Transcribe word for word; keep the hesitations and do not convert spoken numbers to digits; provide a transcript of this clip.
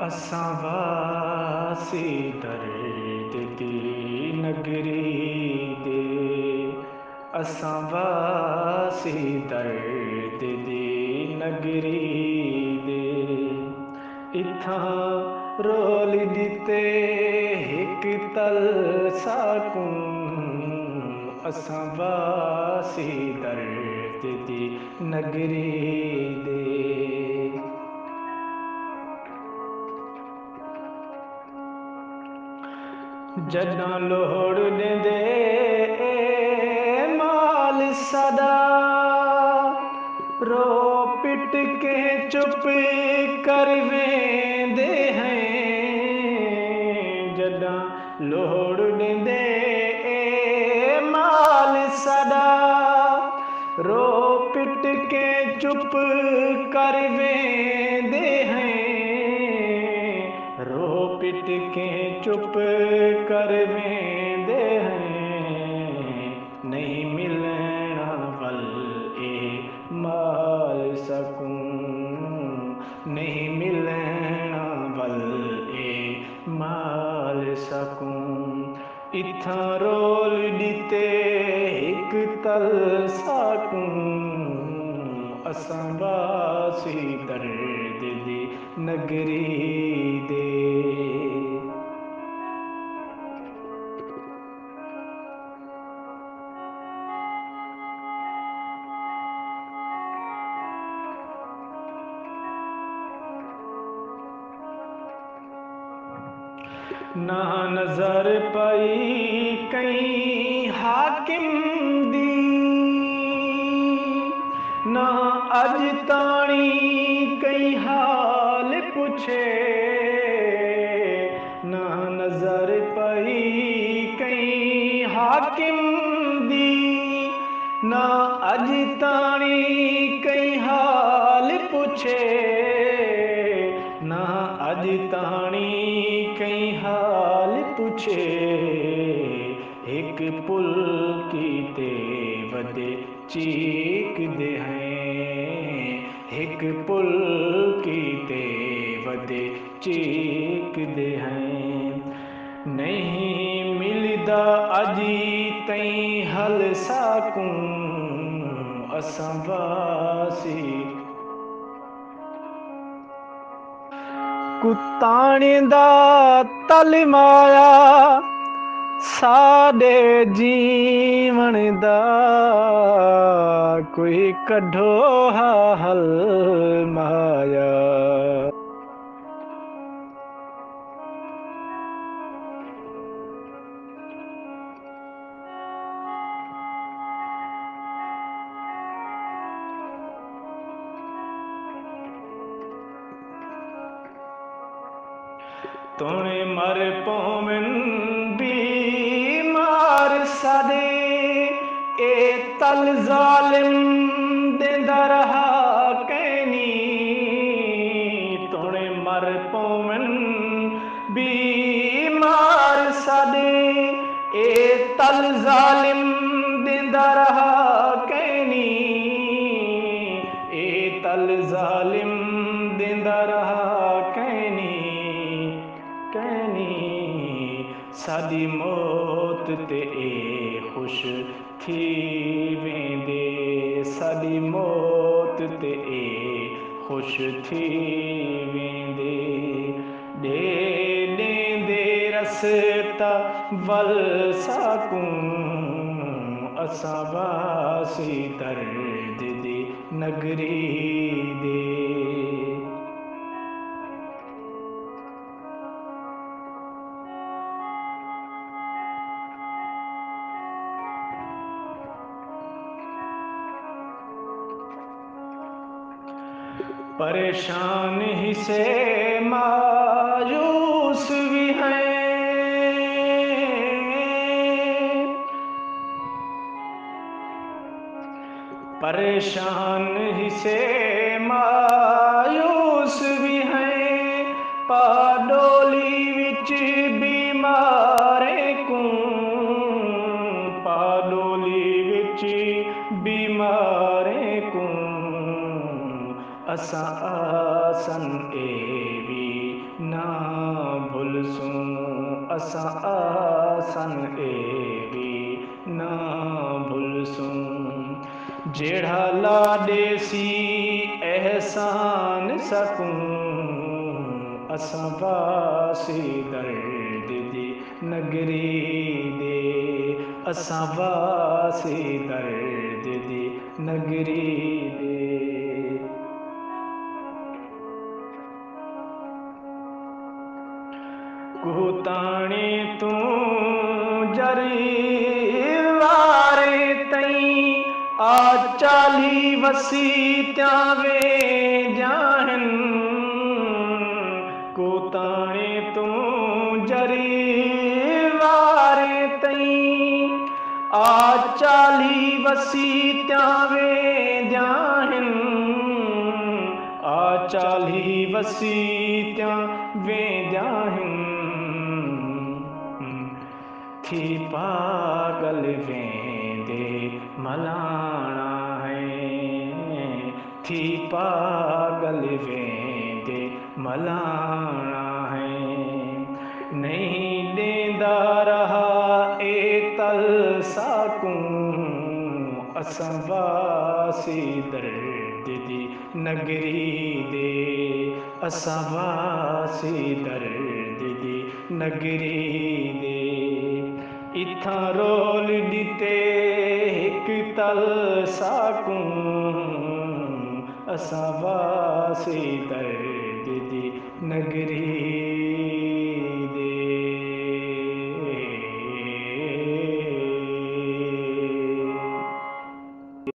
असां वासी दर्द दी नगरी दे, असां वासी दर्द दी नगरी दे। इत्थां रोल दिते हिक तल साकूं, असां वासी दर्द दी नगरी दे। जॾां लोड़ ॾेंदे माल सदा, रो पिट के चुप कर वेंदे हैं। जॾां लोड़ ॾेंदे माल सदा, रो पिट के चुप कर वेंदे हैं। रो पिट के चुप कर वेंदे हैं। नहीं मिलना वल ए माल सकूं, नहीं मिलना वल ए माल सकूं। इत्थां रोल दिते हिक तल साकूं, असां वासी दर्द दी नगरी दे। ना नजर पई कई हाकिम दी, ना अज ताणी कई हाल पुछे। ना नजर पई कई हाकिम दी, ना अज ताणी कई हाल पुछे। ना अज ताणी कई हाल पुछे। एक पुल कीते वदे चीकदे हैं, एक पुल कीते वदे चीकदे हैं। नहीं मिलदा अजी तई हल साकूं, असां वासी कुताणे दा तल माया, साडे जीवन दा कोई कढो हा हल माया। तोणे मर पौवन बीमार साडे, ए तल जालिम देंदा रहा कैनी। तोणे मर पौवन बीमार साडे, ए तल जालिम देंदा रहा कैनी। ए तल जालिम देंदा रहा कैनी। साडी मौत ते ए खुश थी वेंदे, साडी मौत ते ए खुश थी वेंदे। ॾे ॾेंदे रस्ता वल साकूं, असां वासी दर्द दी नगरी दे। परेशान ही से मायूस भी हैं, परेशान ही से मायूस भी हैं। पाडोली विच बीमारे कूं, पाडोली विच बीमारे कूं। असां आसन ए भी ना असां आसन एड़ी ना भुलसूं। जेड़ा लाडेसी एहसान सकूं, असां वासी दर्द दी नगरी दे, असां वासी दर्द दी नगरी दे। कूताणी तू जरी वारे तई आ चाली वसी त्यावे जाहन। कूताणी तू जरी वारे तई आ चाली वसी त्यावे जाहन। आ चाली वसी त्या वेंदाहिन। थी पागल वेंदे मलाणा है, थी पागल वेंदे मलाणा है। नहीं देंदा रहा ए तल साकूं, असां वासी दर्द दी नगरी दे, असां वासी दर्द दी नगरी दे। इथां रोल दिते हिक तल साकूं, असां वासी दर्द दी नगरी